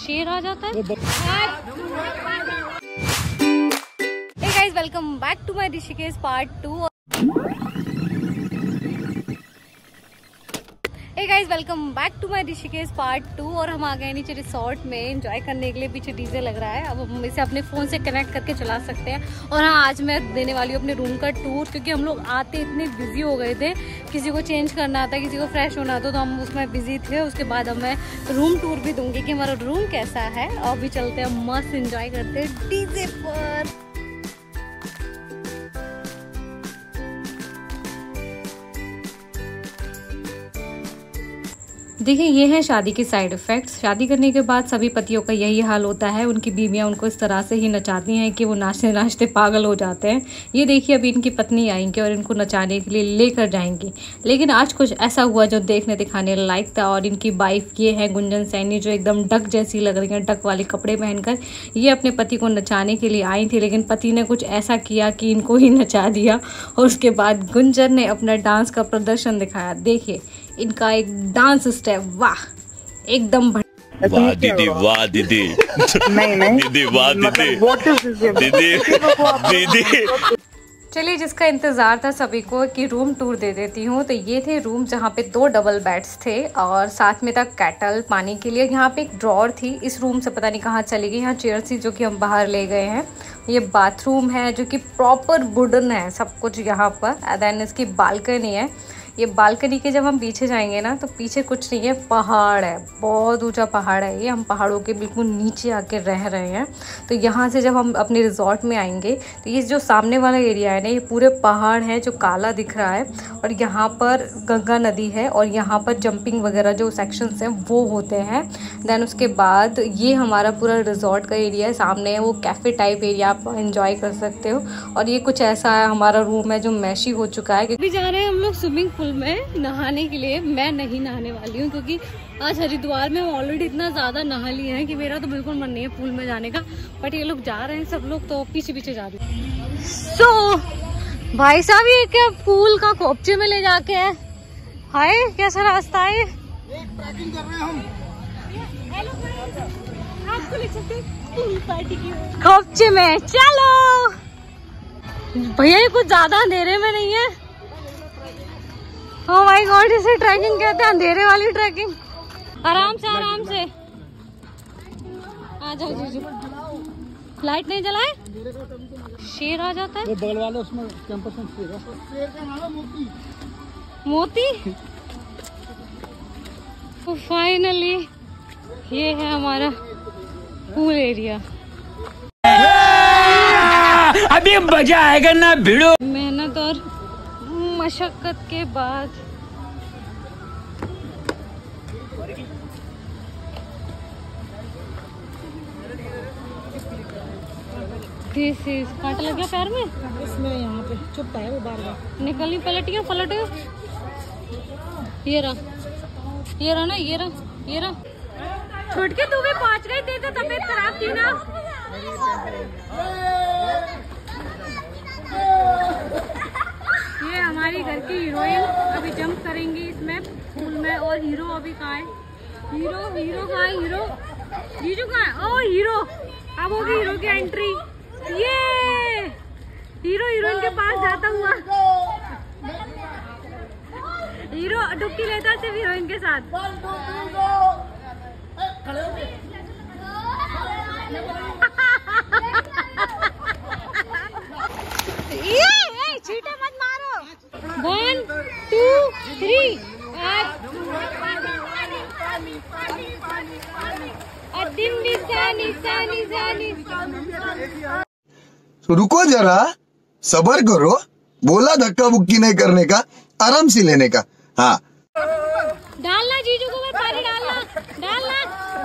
शेर आ जाता है। Hey guys, welcome back to my Rishikesh part 2। Hey guys, welcome back to my Rishikesh part 2। और हम आ गए नीचे रिसोर्ट में एंजॉय करने के लिए। पीछे डीजे लग रहा है, अब हम इसे अपने फ़ोन से कनेक्ट करके चला सकते हैं। और हाँ, आज मैं देने वाली हूँ अपने रूम का टूर, क्योंकि हम लोग आते इतने बिजी हो गए थे। किसी को चेंज करना था, किसी को फ्रेश होना था, तो हम उसमें बिजी थे। उसके बाद अब मैं रूम टूर भी दूंगी कि हमारा रूम कैसा है। और भी चलते हैं, मस्त एंजॉय करते हैं डीजे पर। देखिए, ये है शादी के साइड इफ़ेक्ट्स। शादी करने के बाद सभी पतियों का यही हाल होता है। उनकी बीवियां उनको इस तरह से ही नचाती हैं कि वो नाचते नाचते पागल हो जाते हैं। ये देखिए, अभी इनकी पत्नी आएंगी और इनको नचाने के लिए लेकर जाएंगी। लेकिन आज कुछ ऐसा हुआ जो देखने दिखाने लायक था। और इनकी वाइफ ये है गुंजन सैनी, जो एकदम डक जैसी लग रही हैं। डक वाले कपड़े पहनकर ये अपने पति को नचाने के लिए आई थी, लेकिन पति ने कुछ ऐसा किया कि इनको ही नचा दिया। और उसके बाद गुंजन ने अपना डांस का प्रदर्शन दिखाया। देखिए इनका एक डांस स्टेप, वाह एकदम वाह दीदी, वाह दीदी, नहीं दीदी, वाह दीदी, दीदी। चलिए, जिसका इंतज़ार था सभी को कि रूम टूर दे देती हूँ। तो ये थे रूम जहाँ पे 2 डबल बेड्स थे और साथ में था केटल पानी के लिए। यहाँ पे एक ड्रॉर थी। इस रूम से पता नहीं कहाँ चली गई। यहाँ चेयर थी जो कि हम बाहर ले गए हैं। ये बाथरूम है जो कि प्रॉपर वुडन है सब कुछ यहाँ पर। देन इसकी बालकनी है। ये बालकनी के जब हम पीछे जाएंगे ना, तो पीछे कुछ नहीं है, पहाड़ है, बहुत ऊंचा पहाड़ है। ये हम पहाड़ों के बिल्कुल नीचे आके रह रहे हैं। तो यहाँ से जब हम अपने रिजॉर्ट में आएंगे, तो ये जो सामने वाला एरिया है ना, ये पूरे पहाड़ है जो काला दिख रहा है। और यहाँ पर गंगा नदी है और यहाँ पर जंपिंग वगैरह जो सेक्शंस हैं वो होते हैं। देन उसके बाद ये हमारा पूरा रिजॉर्ट का एरिया है। सामने है वो कैफ़े टाइप एरिया, आप एंजॉय कर सकते हो। और ये कुछ ऐसा है हमारा रूम है जो मैशी हो चुका है। अभी जा रहे हैं हम लोग स्विमिंग पूल में नहाने के लिए। मैं नहीं नहाने वाली हूँ क्योंकि आज हरिद्वार में ऑलरेडी इतना ज़्यादा नहा लिए हैं कि मेरा तो बिल्कुल मन नहीं है पूल में जाने का। बट ये लोग जा रहे हैं सब लोग, तो पीछे पीछे जा रहे हैं। सो भाई साहब, ये क्या पूल का खोपचे में ले जाके है। हाय, कैसा रास्ता है। ट्रैकिंग कर रहे हैं हम। आपको ले चलते पूल पार्टी की खोपचे में। चलो भैया, ये कुछ ज्यादा अंधेरे में नहीं है। ओह माय गॉड, इसे ट्रैकिंग कहते हैं, अंधेरे वाली ट्रैकिंग। आराम से आराम से आ जाओ जीजू। लाइट नहीं जलाए, शेर आ जाता है। बगल वाले उसमें कैंपस में शेर का नाम है मोती। मोती। तो फाइनली ये है हमारा पूल एरिया। अभी मजा आएगा ना भिड़ो। मेहनत और मशक्कत के बाद दिस इज। कांटा लग गया पैर में, इसमें यहाँ पे चुपता है वो बार-बार। निकली, पलटियो पलटियो। ये रहा ना, ये रहा। छुट के तू भी पहुंच गई थी, तो तबीयत खराब थी ना। ये हमारी घर की हीरोइन अभी जंप करेंगी इसमें पूल में। और हीरो अभी कहाँ है? हीरो कहाँ है? जीजू कहाँ है? ओ हीरो, अब होगी हीरो की एंट्री। ये हीरो हीरोइन के पास जाता हुआ, हीरो डुबकी लेता सिर्फ हीरोइन के साथ। ये छींटे मत मारो। 1 2 3 रुको जरा, सबर करो। बोला धक्का बुक्की नहीं करने का, आराम से लेने का। हाँ, डालना जीजू को मैं पानी डालना।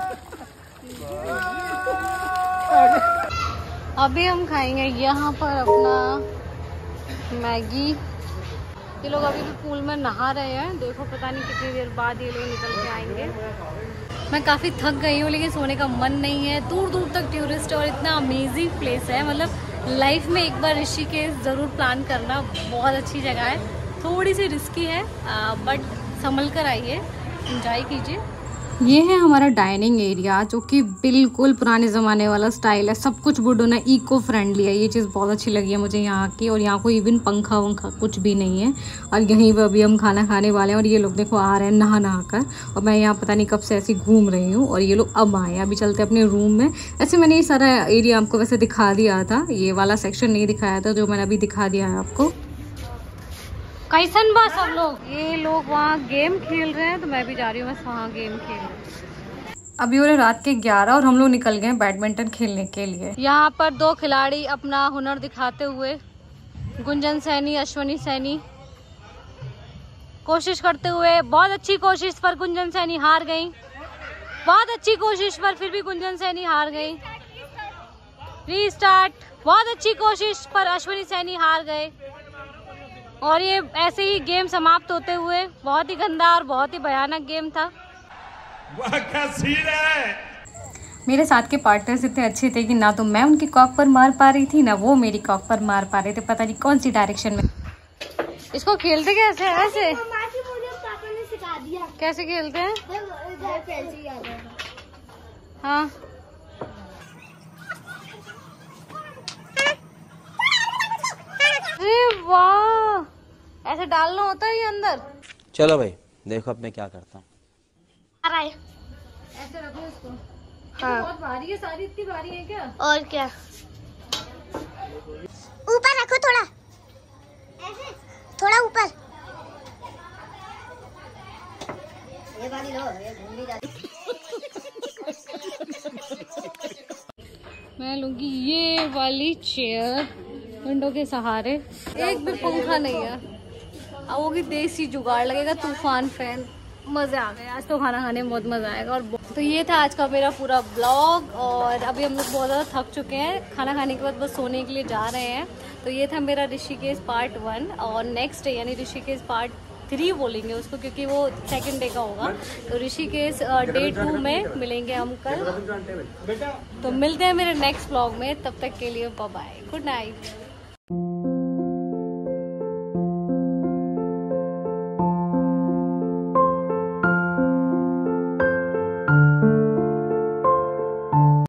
अभी हम खाएंगे यहाँ पर अपना मैगी। ये लोग अभी भी पूल में नहा रहे हैं। देखो, पता नहीं कितनी देर बाद ये लोग निकल के आएंगे। मैं काफ़ी थक गई हूँ, लेकिन सोने का मन नहीं है। दूर दूर तक टूरिस्ट और इतना अमेजिंग प्लेस है। मतलब लाइफ में एक बार ऋषिकेश ज़रूर प्लान करना। बहुत अच्छी जगह है, थोड़ी सी रिस्की है, बट संभल कर आइए, एंजॉय कीजिए। ये है हमारा डाइनिंग एरिया जो कि बिल्कुल पुराने ज़माने वाला स्टाइल है। सब कुछ वुडन है, इको फ्रेंडली है। ये चीज़ बहुत अच्छी लगी है मुझे यहाँ की। और यहाँ कोई इवन पंखा वंखा कुछ भी नहीं है। और यहीं पर अभी हम खाना खाने वाले हैं और ये लोग देखो आ रहे हैं नहा कर। और मैं यहाँ पता नहीं कब से ऐसी घूम रही हूँ और ये लोग अब आए। अभी चलते अपने रूम में। ऐसे मैंने ये सारा एरिया आपको वैसे दिखा दिया था, ये वाला सेक्शन नहीं दिखाया था जो मैंने अभी दिखा दिया है आपको। कैसन बा सब लोग, ये लोग वहाँ गेम खेल रहे हैं तो मैं भी जा रही हूँ बस वहाँ गेम खेल। अभी हो रहे रात के 11 और हम लोग निकल गए बैडमिंटन खेलने के लिए। यहाँ पर 2 खिलाड़ी अपना हुनर दिखाते हुए, गुंजन सैनी, अश्वनी सैनी कोशिश करते हुए। बहुत अच्छी कोशिश पर गुंजन सैनी हार गई। बहुत अच्छी कोशिश पर फिर भी गुंजन सैनी हार गई। रीस्टार्ट। बहुत अच्छी कोशिश पर अश्वनी सैनी हार गए। और ये ऐसे ही गेम समाप्त होते हुए, बहुत ही गंदा और बहुत ही भयानक गेम था। वाह क्या सीन है। मेरे साथ के पार्टनर्स इतने अच्छे थे कि ना तो मैं उनकी कॉक पर मार पा रही थी ना वो मेरी कॉक पर मार पा रहे थे। पता नहीं कौन सी डायरेक्शन में। इसको खेलते कैसे है? ऐसे मुझे पापा ने सिखा दिया कैसे खेलते हैं? हाँ अरे वाह, ऐसे डालना होता है ये अंदर। चलो भाई देखो अब मैं क्या करता हूँ। ऐसे रखो इसको। हाँ। बहुत भारी है, सारी इतनी भारी है क्या? और क्या, ऊपर रखो थोड़ा, ऐसे थोड़ा ऊपर। ये वाली लो, ये घूमने जाती। मैं लूंगी ये वाली चेयर विंडो के सहारे। एक भी पंखा नहीं है। अब वो भी देसी जुगाड़ लगेगा, तूफान फैन। मज़े आ गए, आज तो खाना खाने में बहुत मज़ा आएगा। और तो ये था आज का मेरा पूरा ब्लॉग। और अभी हम लोग बहुत ज़्यादा थक चुके हैं, खाना खाने के बाद बस सोने के लिए जा रहे हैं। तो ये था मेरा ऋषिकेश पार्ट 1 और नेक्स्ट डे यानी ऋषिकेश पार्ट 3 बोलेंगे उसको क्योंकि वो सेकंड डे का होगा। तो ऋषिकेश डे 2 में मिलेंगे हम कल। तो मिलते हैं मेरे नेक्स्ट ब्लॉग में, तब तक के लिए बाय बाय, गुड नाइट।